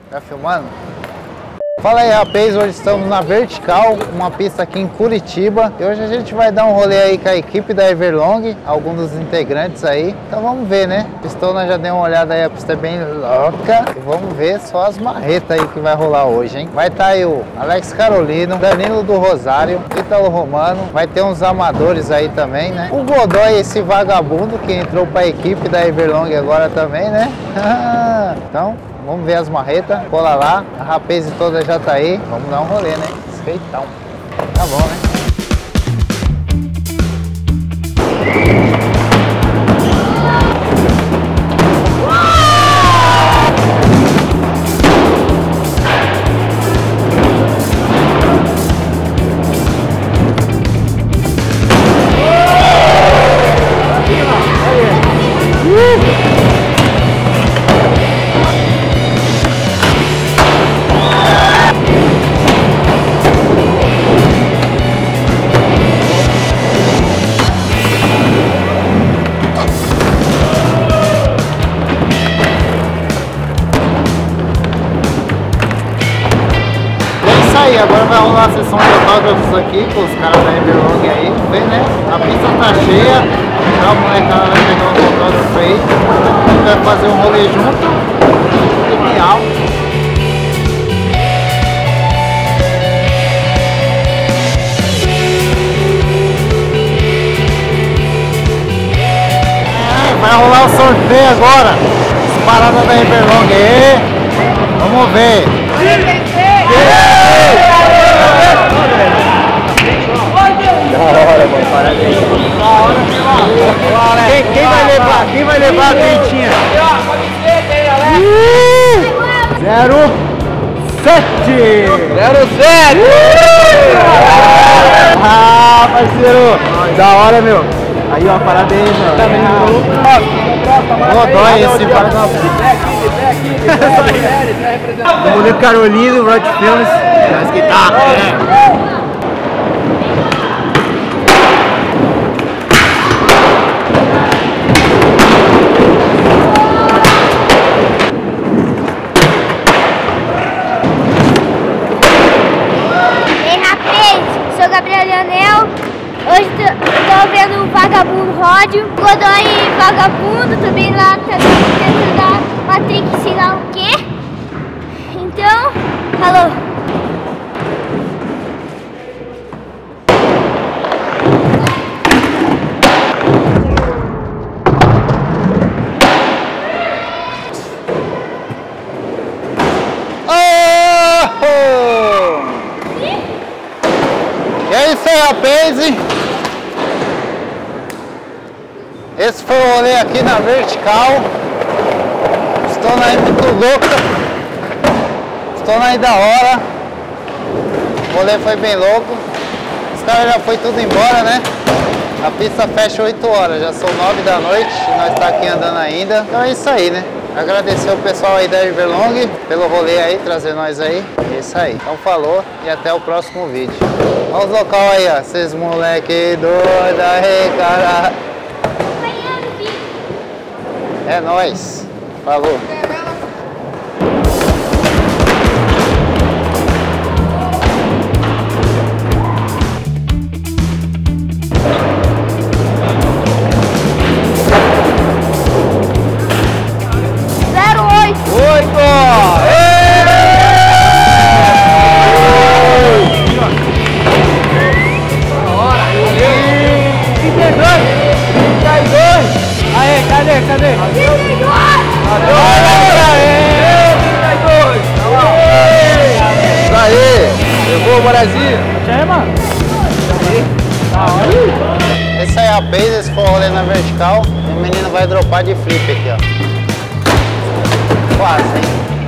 Tá filmando? Fala aí, rapaz, hoje estamos na Vertical, uma pista aqui em Curitiba. E hoje a gente vai dar um rolê aí com a equipe da Everlong, alguns dos integrantes aí. Então vamos ver, né? A pistona já deu uma olhada aí, a pista é bem louca. E vamos ver só as marretas aí que vai rolar hoje, hein? Vai estar aí o Alex Carolino, Danilo do Rosário, Ítalo Romano. Vai ter uns amadores aí também, né? O Godoy, esse vagabundo que entrou pra equipe da Everlong agora também, né? Então... vamos ver as marretas, cola lá, a rapaz toda já tá aí, vamos dar um rolê, né? Esqueitão. Tá bom, né? Agora vai rolar a sessão de autógrafos aqui com os caras da Everlong aí, vamos ver, né? A pista tá cheia, então a molecada vai pegar os autógrafos aí, a gente vai fazer um rolê junto, genial. Vai rolar o sorteio agora, as paradas da Everlong aí, vamos ver. Da hora, mano, parabéns. Quem vai levar a quentinha? 07! Ah, parceiro! Da hora, meu! Aí, ó, parabéns, mano! Godoy, esse parabéns! O Moleque Carolino, Rod Films, as guitarras, né? Hoje tô vendo o Vagabundo Ródio, Godoy Vagabundo também lá, tá dentro da Matrix, sei lá o quê. Então, falou! E é isso aí, rapaz! Esse foi o rolê aqui na Vertical. Estou aí muito louca. Estou aí da hora. O rolê foi bem louco. Os caras já foi tudo embora, né? A pista fecha 8 horas, já são 9 da noite e nós tá aqui andando ainda. Então é isso aí, né? Agradecer o pessoal aí da Everlong pelo rolê aí, trazer nós aí. É isso aí. Então falou e até o próximo vídeo. Olha os local aí, ó. Esses moleque doido aí, cara. É nóis. Falou. Cadê? Aê! Levou o Brasil! Chama! Esse aí é a base, esse for rolê na Vertical. O menino vai dropar de flip aqui, ó. Quase, hein?